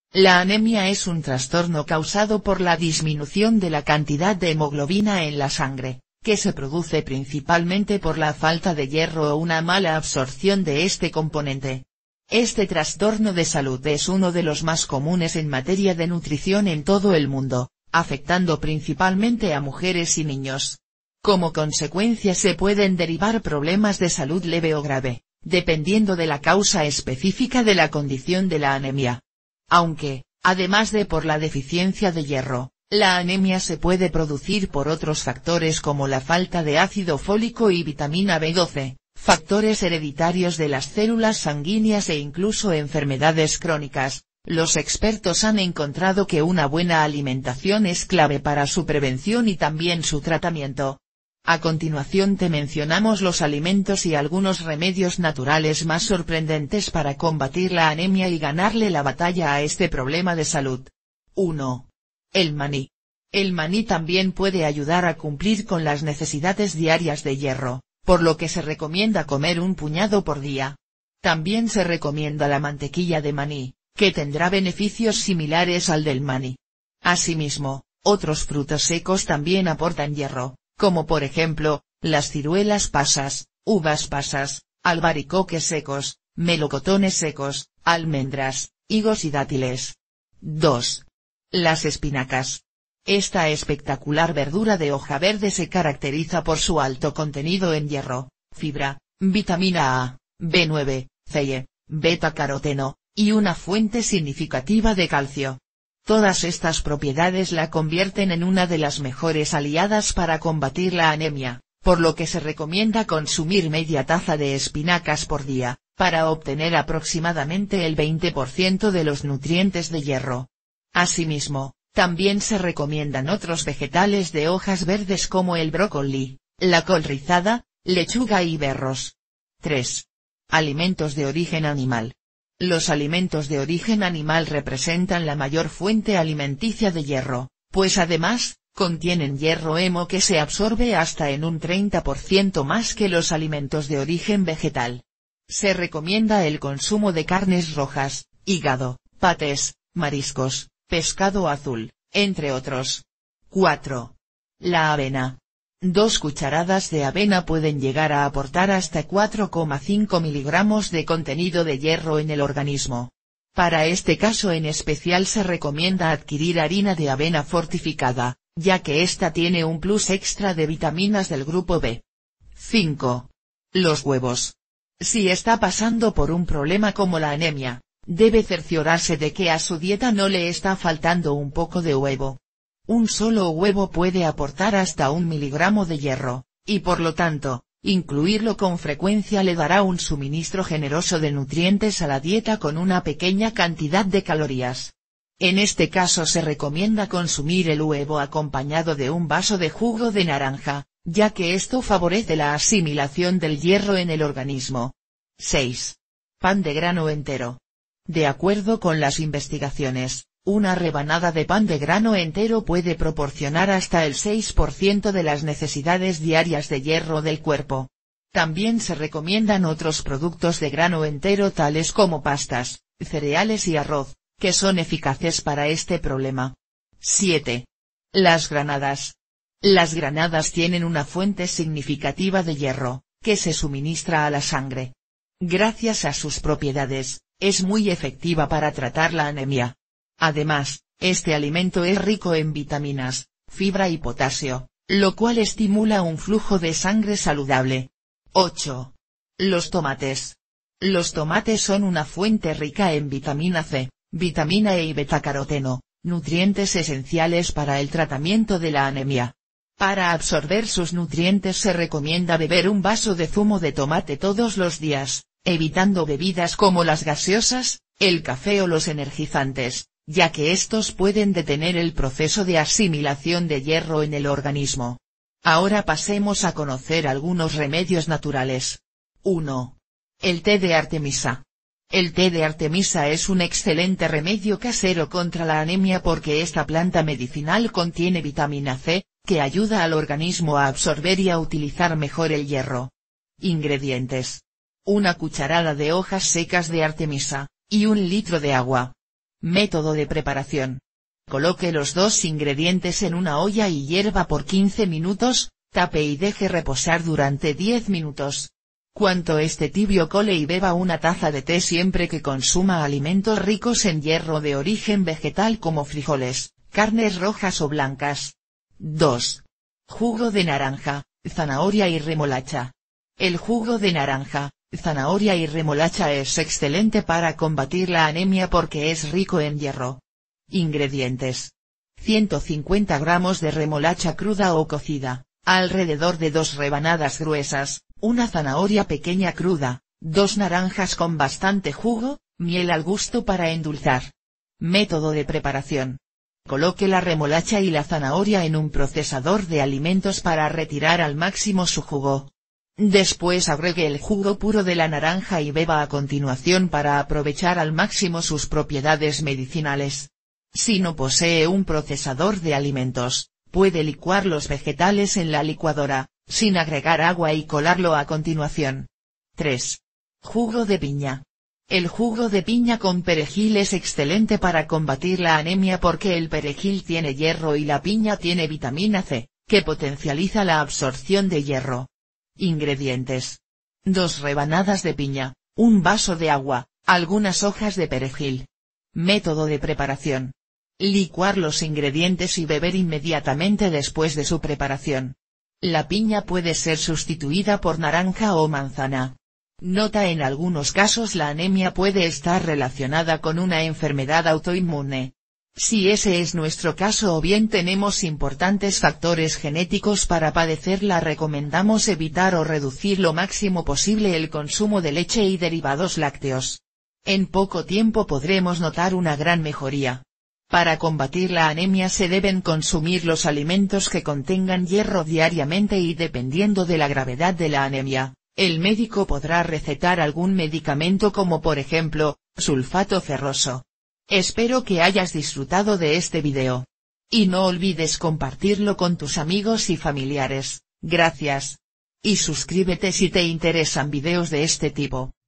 La anemia es un trastorno causado por la disminución de la cantidad de hemoglobina en la sangre, que se produce principalmente por la falta de hierro o una mala absorción de este componente. Este trastorno de salud es uno de los más comunes en materia de nutrición en todo el mundo, afectando principalmente a mujeres y niños. Como consecuencia se pueden derivar problemas de salud leve o grave, dependiendo de la causa específica de la condición de la anemia. Aunque, además de por la deficiencia de hierro, la anemia se puede producir por otros factores como la falta de ácido fólico y vitamina B12, factores hereditarios de las células sanguíneas e incluso enfermedades crónicas. Los expertos han encontrado que una buena alimentación es clave para su prevención y también su tratamiento. A continuación te mencionamos los alimentos y algunos remedios naturales más sorprendentes para combatir la anemia y ganarle la batalla a este problema de salud. 1. El maní. El maní también puede ayudar a cumplir con las necesidades diarias de hierro, por lo que se recomienda comer un puñado por día. También se recomienda la mantequilla de maní, que tendrá beneficios similares al del maní. Asimismo, otros frutos secos también aportan hierro, como por ejemplo, las ciruelas pasas, uvas pasas, albaricoques secos, melocotones secos, almendras, higos y dátiles. 2. Las espinacas. Esta espectacular verdura de hoja verde se caracteriza por su alto contenido en hierro, fibra, vitamina A, B9, C, beta-caroteno, y una fuente significativa de calcio. Todas estas propiedades la convierten en una de las mejores aliadas para combatir la anemia, por lo que se recomienda consumir media taza de espinacas por día, para obtener aproximadamente el 20% de los nutrientes de hierro. Asimismo, también se recomiendan otros vegetales de hojas verdes como el brócoli, la col rizada, lechuga y berros. 3. Alimentos de origen animal. Los alimentos de origen animal representan la mayor fuente alimenticia de hierro, pues además, contienen hierro hemo que se absorbe hasta en un 30% más que los alimentos de origen vegetal. Se recomienda el consumo de carnes rojas, hígado, patés, mariscos, pescado azul, entre otros. 4. La avena. 2 cucharadas de avena pueden llegar a aportar hasta 4,5 miligramos de contenido de hierro en el organismo. Para este caso en especial se recomienda adquirir harina de avena fortificada, ya que esta tiene un plus extra de vitaminas del grupo B. 5. Los huevos. Si está pasando por un problema como la anemia, debe cerciorarse de que a su dieta no le está faltando un poco de huevo. Un solo huevo puede aportar hasta 1 miligramo de hierro, y por lo tanto, incluirlo con frecuencia le dará un suministro generoso de nutrientes a la dieta con una pequeña cantidad de calorías. En este caso se recomienda consumir el huevo acompañado de un vaso de jugo de naranja, ya que esto favorece la asimilación del hierro en el organismo. 6. Pan de grano entero. De acuerdo con las investigaciones, una rebanada de pan de grano entero puede proporcionar hasta el 6% de las necesidades diarias de hierro del cuerpo. También se recomiendan otros productos de grano entero tales como pastas, cereales y arroz, que son eficaces para este problema. 7. Las granadas. Las granadas tienen una fuente significativa de hierro, que se suministra a la sangre. Gracias a sus propiedades, es muy efectiva para tratar la anemia. Además, este alimento es rico en vitaminas, fibra y potasio, lo cual estimula un flujo de sangre saludable. 8. Los tomates. Los tomates son una fuente rica en vitamina C, vitamina E y betacaroteno, nutrientes esenciales para el tratamiento de la anemia. Para absorber sus nutrientes se recomienda beber un vaso de zumo de tomate todos los días, evitando bebidas como las gaseosas, el café o los energizantes, ya que estos pueden detener el proceso de asimilación de hierro en el organismo. Ahora pasemos a conocer algunos remedios naturales. 1. El té de Artemisa. El té de Artemisa es un excelente remedio casero contra la anemia porque esta planta medicinal contiene vitamina C, que ayuda al organismo a absorber y a utilizar mejor el hierro. Ingredientes. 1 cucharada de hojas secas de Artemisa, y 1 litro de agua. Método de preparación. Coloque los dos ingredientes en una olla y hierva por 15 minutos, tape y deje reposar durante 10 minutos. Cuando esté tibio cole y beba una taza de té siempre que consuma alimentos ricos en hierro de origen vegetal como frijoles, carnes rojas o blancas. 2. Jugo de naranja, zanahoria y remolacha. El jugo de naranja, zanahoria y remolacha es excelente para combatir la anemia porque es rico en hierro. Ingredientes. 150 gramos de remolacha cruda o cocida, alrededor de 2 rebanadas gruesas, una zanahoria pequeña cruda, 2 naranjas con bastante jugo, miel al gusto para endulzar. Método de preparación. Coloque la remolacha y la zanahoria en un procesador de alimentos para retirar al máximo su jugo. Después agregue el jugo puro de la naranja y beba a continuación para aprovechar al máximo sus propiedades medicinales. Si no posee un procesador de alimentos, puede licuar los vegetales en la licuadora, sin agregar agua y colarlo a continuación. 3. Jugo de piña. El jugo de piña con perejil es excelente para combatir la anemia porque el perejil tiene hierro y la piña tiene vitamina C, que potencializa la absorción de hierro. Ingredientes. 2 rebanadas de piña, un vaso de agua, algunas hojas de perejil. Método de preparación. Licuar los ingredientes y beber inmediatamente después de su preparación. La piña puede ser sustituida por naranja o manzana. Nota: en algunos casos la anemia puede estar relacionada con una enfermedad autoinmune. Si ese es nuestro caso o bien tenemos importantes factores genéticos para padecerla, recomendamos evitar o reducir lo máximo posible el consumo de leche y derivados lácteos. En poco tiempo podremos notar una gran mejoría. Para combatir la anemia se deben consumir los alimentos que contengan hierro diariamente y dependiendo de la gravedad de la anemia, el médico podrá recetar algún medicamento como por ejemplo, sulfato ferroso. Espero que hayas disfrutado de este video. Y no olvides compartirlo con tus amigos y familiares, gracias. Y suscríbete si te interesan videos de este tipo.